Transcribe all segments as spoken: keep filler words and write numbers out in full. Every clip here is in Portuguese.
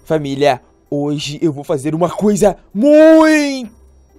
Família, hoje eu vou fazer uma coisa muito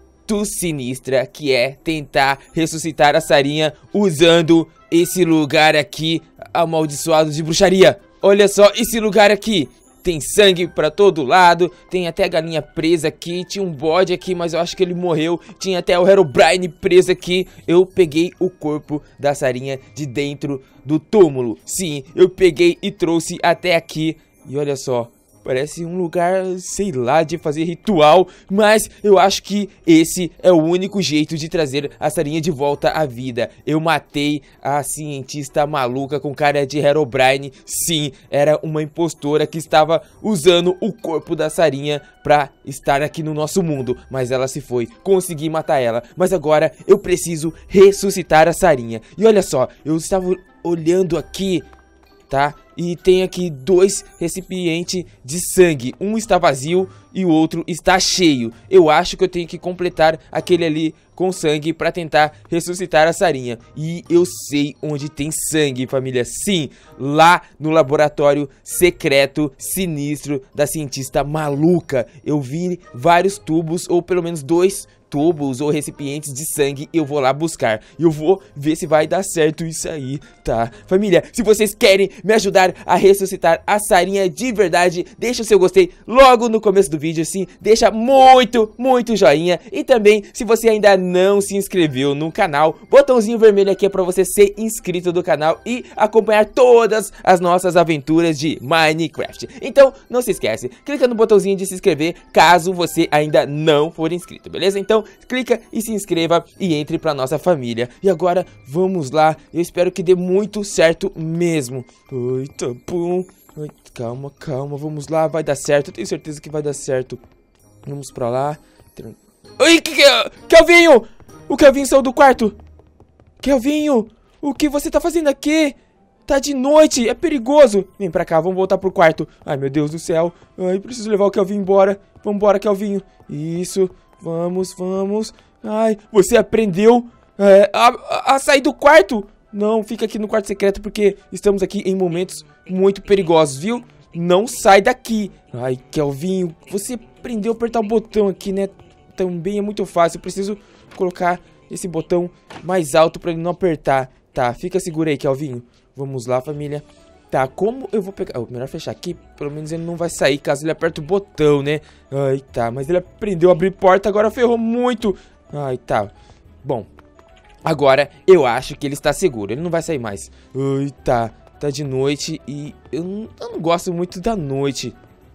sinistra, que é tentar ressuscitar a Sarinha usando esse lugar aqui amaldiçoado de bruxaria. Olha só esse lugar aqui. Tem sangue pra todo lado, tem até a galinha presa aqui, tinha um bode aqui, mas eu acho que ele morreu. Tinha até o Herobrine preso aqui. Eu peguei o corpo da Sarinha de dentro do túmulo. Sim, eu peguei e trouxe até aqui. E olha só, parece um lugar, sei lá, de fazer ritual, mas eu acho que esse é o único jeito de trazer a Sarinha de volta à vida. Eu matei a cientista maluca com cara de Herobrine. Sim, era uma impostora que estava usando o corpo da Sarinha pra estar aqui no nosso mundo, mas ela se foi. Consegui matar ela, mas agora eu preciso ressuscitar a Sarinha. E olha só, eu estava olhando aqui, tá? E tem aqui dois recipientes de sangue. Um está vazio e o outro está cheio. Eu acho que eu tenho que completar aquele ali com sangue para tentar ressuscitar a Sarinha. E eu sei onde tem sangue, família. Sim, lá no laboratório secreto sinistro da cientista maluca. Eu vi vários tubos, ou pelo menos dois tubos ou recipientes de sangue. Eu vou lá buscar. Eu vou ver se vai dar certo isso aí, tá? Família, se vocês querem me ajudar a ressuscitar a Sarinha de verdade, deixa o seu gostei logo no começo do vídeo, assim, deixa muito, muito joinha. E também, se você ainda não se inscreveu no canal, botãozinho vermelho aqui é pra você ser inscrito do canal e acompanhar todas as nossas aventuras de Minecraft. Então, não se esquece, clica no botãozinho de se inscrever caso você ainda não for inscrito, beleza? Então, clica e se inscreva e entre pra nossa família. E agora, vamos lá, eu espero que dê muito certo mesmo. Oi, tá bom. Ai, calma, calma, vamos lá, vai dar certo, eu tenho certeza que vai dar certo. Vamos pra lá. Ai, que, que, Kelvinho! O Kelvinho saiu do quarto. Kelvinho, o que você tá fazendo aqui? Tá de noite, é perigoso. Vem pra cá, vamos voltar pro quarto. Ai, meu Deus do céu. Ai, preciso levar o Kelvinho embora. Vambora, Kelvinho. Isso, vamos, vamos. Ai, você aprendeu é, a, a, a sair do quarto? Não, fica aqui no quarto secreto porque estamos aqui em momentos muito perigosos, viu? Não sai daqui. Ai, Kelvinho, você aprendeu a apertar o botão aqui, né? Também é muito fácil. Eu preciso colocar esse botão mais alto pra ele não apertar. Tá, fica seguro aí, Kelvinho. Vamos lá, família. Tá, como eu vou pegar... Oh, melhor fechar aqui. Pelo menos ele não vai sair caso ele aperte o botão, né? Ai, tá. Mas ele aprendeu a abrir porta, agora ferrou muito. Ai, tá. Bom, agora eu acho que ele está seguro. Ele não vai sair mais. Ai, tá. Tá de noite e eu não, eu não gosto muito da noite.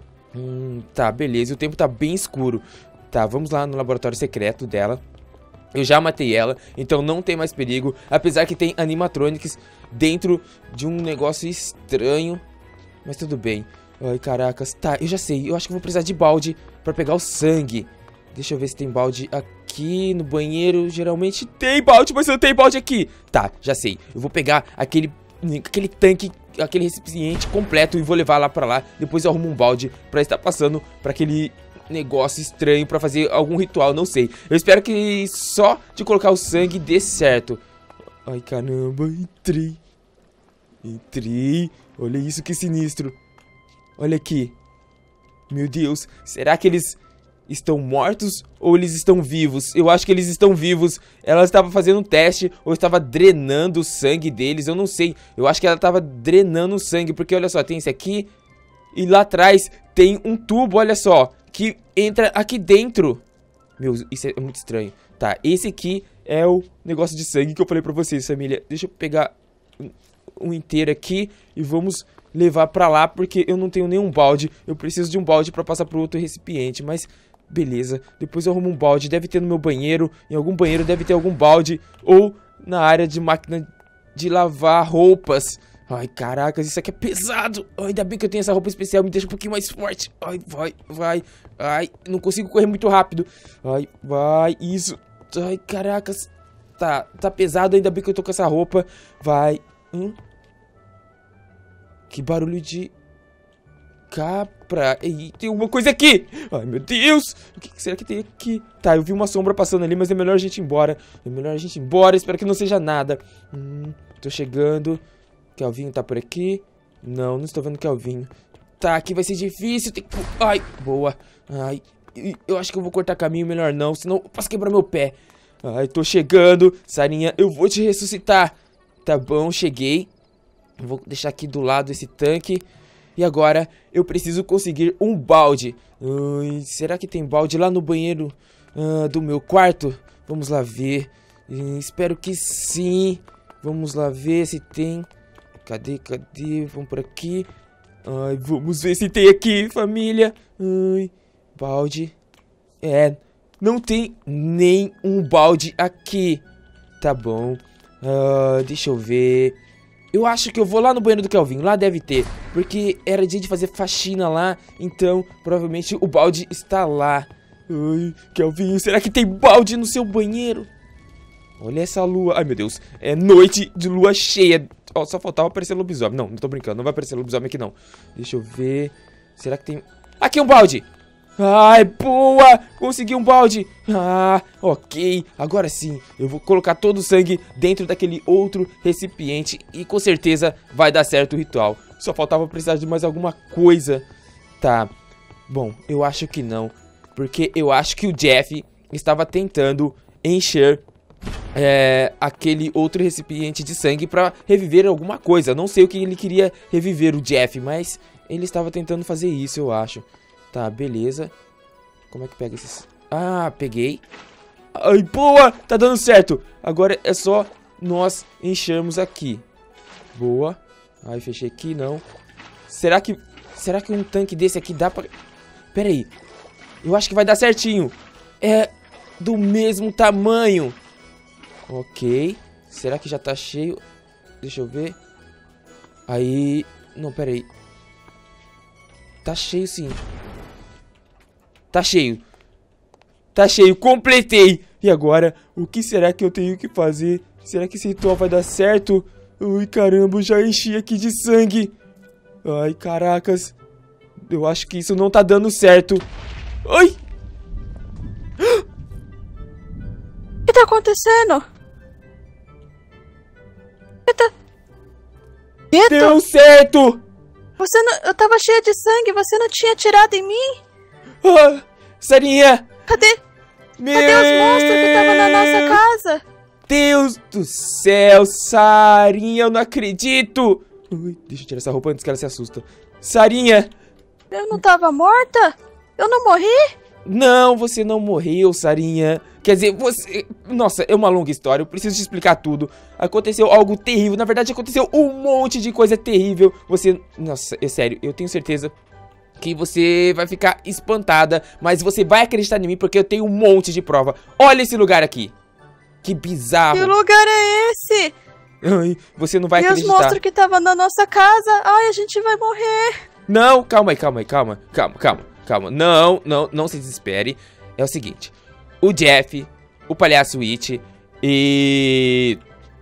Hum, tá, beleza. O tempo tá bem escuro. Tá, vamos lá no laboratório secreto dela. Eu já matei ela, então não tem mais perigo. Apesar que tem animatronics dentro de um negócio estranho. Mas tudo bem. Ai, caracas. Tá, eu já sei. Eu acho que vou precisar de balde pra pegar o sangue. Deixa eu ver se tem balde aqui no banheiro. Geralmente tem balde, mas não tem balde aqui. Tá, já sei. Eu vou pegar aquele, aquele tanque, aquele recipiente completo e vou levar lá pra lá. Depois eu arrumo um balde pra estar passando pra aquele negócio estranho pra fazer algum ritual, não sei. Eu espero que só de colocar o sangue dê certo. Ai, caramba, entrei. Entrei. Olha isso, que sinistro. Olha aqui. Meu Deus, será que eles estão mortos ou eles estão vivos? Eu acho que eles estão vivos. Ela estava fazendo um teste ou estava drenando o sangue deles, eu não sei. Eu acho que ela estava drenando o sangue, porque olha só, tem esse aqui e lá atrás tem um tubo, olha só, que entra aqui dentro. Meu, isso é muito estranho. Tá, esse aqui é o negócio de sangue que eu falei pra vocês, família. Deixa eu pegar um, um inteiro aqui e vamos levar pra lá, porque eu não tenho nenhum balde. Eu preciso de um balde pra passar pro outro recipiente, mas beleza. Depois eu arrumo um balde, deve ter no meu banheiro. Em algum banheiro deve ter algum balde. Ou na área de máquina de lavar roupas. Ai, caracas, isso aqui é pesado. Ainda bem que eu tenho essa roupa especial, me deixa um pouquinho mais forte. Ai, vai, vai. Ai, não consigo correr muito rápido. Ai, vai, isso. Ai, caracas. Tá, tá pesado, ainda bem que eu tô com essa roupa. Vai. Hum? Que barulho de capra. Ei, tem uma coisa aqui. Ai, meu Deus. O que será que tem aqui? Tá, eu vi uma sombra passando ali, mas é melhor a gente ir embora. É melhor a gente ir embora, espero que não seja nada. Hum, tô chegando. Kelvinho tá por aqui? Não, não estou vendo Kelvinho. Tá, aqui vai ser difícil. Tem que... Ai, boa. Ai, eu acho que eu vou cortar caminho melhor não, senão eu posso quebrar meu pé. Ai, tô chegando. Sarinha, eu vou te ressuscitar. Tá bom, cheguei. Vou deixar aqui do lado esse tanque. E agora eu preciso conseguir um balde. Ai, será que tem balde lá no banheiro uh, do meu quarto? Vamos lá ver. Uh, espero que sim. Vamos lá ver se tem. Cadê, cadê? Vamos por aqui. Ai, vamos ver se tem aqui, família. Ai, balde. É, não tem nem um balde aqui. Tá bom. Uh, deixa eu ver. Eu acho que eu vou lá no banheiro do Kelvin. Lá deve ter. Porque era dia de fazer faxina lá. Então, provavelmente o balde está lá. Ai, Kelvin, será que tem balde no seu banheiro? Olha essa lua. Ai, meu Deus. É noite de lua cheia. Ó, só faltava aparecer lobisomem. Não, não tô brincando. Não vai aparecer lobisomem aqui, não. Deixa eu ver. Será que tem... Aqui um balde. Ai, boa. Consegui um balde. Ah, ok. Agora sim. Eu vou colocar todo o sangue dentro daquele outro recipiente. E com certeza vai dar certo o ritual. Só faltava precisar de mais alguma coisa. Tá. Bom, eu acho que não. Porque eu acho que o Jeff estava tentando encher... É, aquele outro recipiente de sangue pra reviver alguma coisa. Não sei o que ele queria reviver, o Jeff, mas ele estava tentando fazer isso, eu acho. Tá, beleza. Como é que pega esses... Ah, peguei. Ai, boa, tá dando certo. Agora é só nós enchermos aqui. Boa. Ai, fechei aqui, não. Será que... Será que um tanque desse aqui dá pra... Pera aí. Eu acho que vai dar certinho. É do mesmo tamanho. Ok. Será que já tá cheio? Deixa eu ver. Aí... Não, pera aí. Tá cheio sim. Tá cheio. Tá cheio. Completei. E agora? O que será que eu tenho que fazer? Será que esse ritual vai dar certo? Ai, caramba. Eu já enchi aqui de sangue. Ai, caracas. Eu acho que isso não tá dando certo. Ai! O que tá acontecendo? Tá... Deu certo! Você não... Eu tava cheia de sangue, você não tinha atirado em mim? Ah, Sarinha! Cadê? Meu... Cadê os monstros que estavam na nossa casa? Deus do céu, Sarinha, eu não acredito! Ui, deixa eu tirar essa roupa antes que ela se assusta. Sarinha! Eu não tava morta? Eu não morri? Não, você não morreu, Sarinha. Quer dizer, você... Nossa, é uma longa história, eu preciso te explicar tudo. Aconteceu algo terrível, na verdade aconteceu um monte de coisa terrível. Você... Nossa, é sério, eu tenho certeza que você vai ficar espantada, mas você vai acreditar em mim porque eu tenho um monte de prova. Olha esse lugar aqui. Que bizarro. Que lugar é esse? Ai, você não vai e acreditar. E os monstros que estavam na nossa casa? Ai, a gente vai morrer. Não, calma aí, calma aí, calma, calma, calma, calma. Não, não, não se desespere. É o seguinte, o Jeff, o Palhaço It e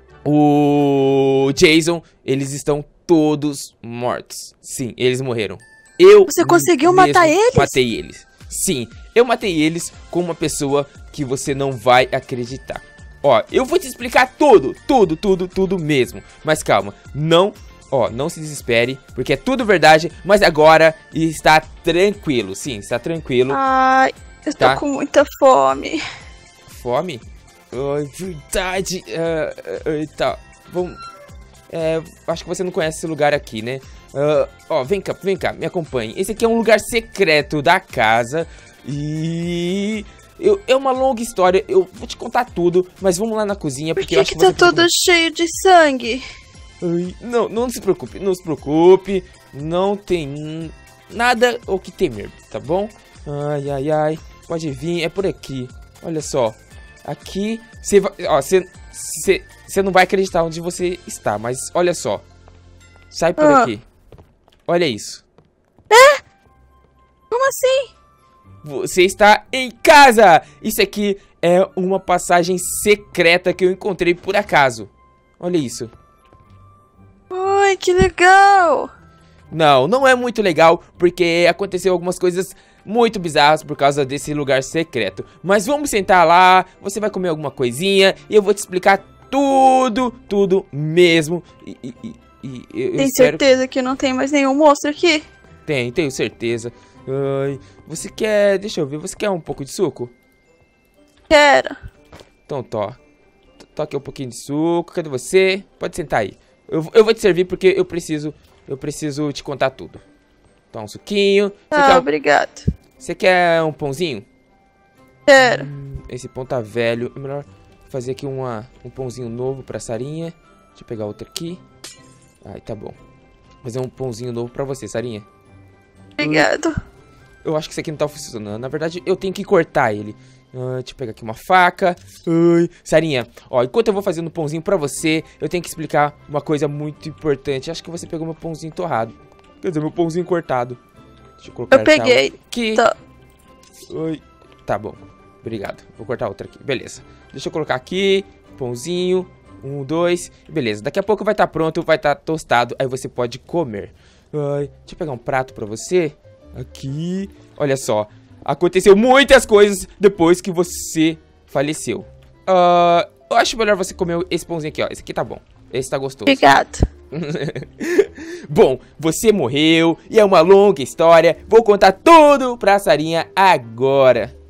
o Jason, eles estão todos mortos. Sim, eles morreram. Eu Você conseguiu matar eles? Matei eles. Sim, eu matei eles com uma pessoa que você não vai acreditar. Ó, eu vou te explicar tudo, tudo, tudo, tudo mesmo. Mas calma, não, ó, não se desespere, porque é tudo verdade. Mas agora está tranquilo, sim, está tranquilo. Ai, eu tá? tô com muita fome. Fome? Ai, verdade. Uh, uh, tá, vamos... É, acho que você não conhece esse lugar aqui, né? Uh, ó, vem cá, vem cá, me acompanhe. Esse aqui é um lugar secreto da casa. E... Eu, é uma longa história, eu vou te contar tudo, mas vamos lá na cozinha, porque Por que eu acho que que tá você todo precisa... cheio de sangue? Ai, não, não se preocupe, não se preocupe, não tem nada o que temer, tá bom? Ai, ai, ai, pode vir, é por aqui, olha só, aqui, você vai, ó, você, você, você não vai acreditar onde você está, mas olha só, sai por ah. aqui, olha isso. É? Como assim? Você está em casa! Isso aqui é uma passagem secreta que eu encontrei por acaso. Olha isso. Ai, que legal! Não, não é muito legal, porque aconteceu algumas coisas muito bizarras por causa desse lugar secreto. Mas vamos sentar lá, você vai comer alguma coisinha e eu vou te explicar tudo, tudo mesmo. E, e, e, e eu tem espero... certeza que não tem mais nenhum monstro aqui? Tem, tenho certeza. Ai, você quer... Deixa eu ver, você quer um pouco de suco? Quero. Então, tó. Toque um pouquinho de suco. Cadê você? Pode sentar aí. Eu, eu vou te servir porque eu preciso... Eu preciso te contar tudo. Então, um suquinho. Você Ah, quer, obrigado. você quer um pãozinho? Quero. Hum, esse pão tá velho. É melhor fazer aqui uma, um pãozinho novo pra Sarinha. Deixa eu pegar outro aqui. Ai, tá bom. Fazer um pãozinho novo pra você, Sarinha. Obrigado. Eu acho que isso aqui não tá funcionando. Na verdade, eu tenho que cortar ele. Ah, deixa eu pegar aqui uma faca. Ai, Sarinha, ó, enquanto eu vou fazendo o pãozinho pra você, eu tenho que explicar uma coisa muito importante. Acho que você pegou meu pãozinho torrado. Quer dizer, meu pãozinho cortado. Deixa eu colocar Eu peguei. aqui. Tá. Oi. Tá bom. Obrigado. Vou cortar outra aqui. Beleza. Deixa eu colocar aqui. Pãozinho. Um, dois. Beleza. Daqui a pouco vai estar pronto. Vai estar tostado. Aí você pode comer. Ai, deixa eu pegar um prato pra você. Aqui. Olha só. Aconteceu muitas coisas depois que você faleceu. Uh, eu acho melhor você comer esse pãozinho aqui, ó. Esse aqui tá bom. Esse tá gostoso. Obrigado. Bom, você morreu e é uma longa história. Vou contar tudo pra Sarinha agora.